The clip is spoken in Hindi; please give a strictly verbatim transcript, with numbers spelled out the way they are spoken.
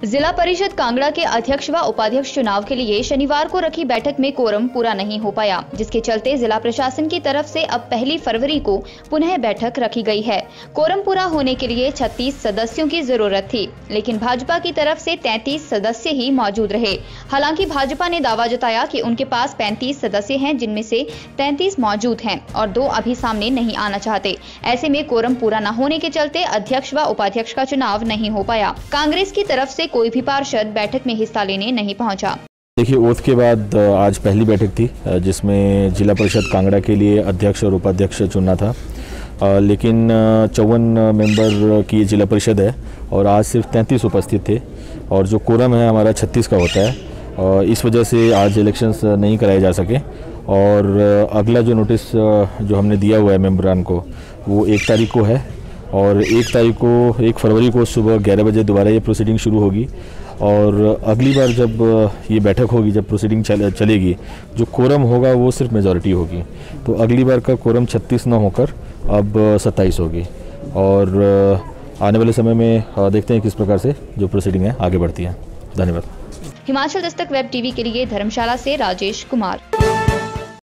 जिला परिषद कांगड़ा के अध्यक्ष व उपाध्यक्ष चुनाव के लिए शनिवार को रखी बैठक में कोरम पूरा नहीं हो पाया, जिसके चलते जिला प्रशासन की तरफ से अब पहली फरवरी को पुनः बैठक रखी गई है। कोरम पूरा होने के लिए छत्तीस सदस्यों की जरूरत थी, लेकिन भाजपा की तरफ से तैंतीस सदस्य ही मौजूद रहे। हालांकि भाजपा ने दावा जताया कि उनके पास पैंतीस सदस्य हैं, जिनमें से तैंतीस मौजूद हैं और दो अभी सामने नहीं आना चाहते। ऐसे में कोरम पूरा न होने के चलते अध्यक्ष व उपाध्यक्ष का चुनाव नहीं हो पाया। कांग्रेस की तरफ से कोई भी पार्षद बैठक में हिस्सा लेने नहीं पहुंचा। देखिए, ओथ के बाद आज पहली बैठक थी जिसमें जिला परिषद कांगड़ा के लिए अध्यक्ष और उपाध्यक्ष चुनना था, लेकिन चौवन मेंबर की जिला परिषद है और आज सिर्फ तैंतीस उपस्थित थे और जो कोरम है हमारा छत्तीस का होता है। इस वजह से आज इलेक्शंस नहीं कराए जा सके और अगला जो नोटिस जो हमने दिया हुआ है मेंबरान को वो एक तारीख को है और एक तारीख को एक फरवरी को सुबह ग्यारह बजे दोबारा ये प्रोसीडिंग शुरू होगी और अगली बार जब ये बैठक होगी, जब प्रोसीडिंग चल, चलेगी, जो कोरम होगा वो सिर्फ मेजॉरिटी होगी। तो अगली बार का कोरम छत्तीस न होकर अब सत्ताईस होगी और आने वाले समय में देखते हैं किस प्रकार से जो प्रोसीडिंग है आगे बढ़ती है। धन्यवाद। हिमाचल दस्तक वेब टीवी के लिए धर्मशाला से राजेश कुमार।